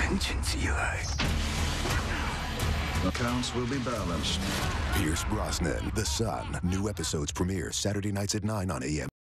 人群激来。 Accounts will be balanced. Pierce Brosnan, The Sun. New episodes premiere Saturday nights at 9 on AM.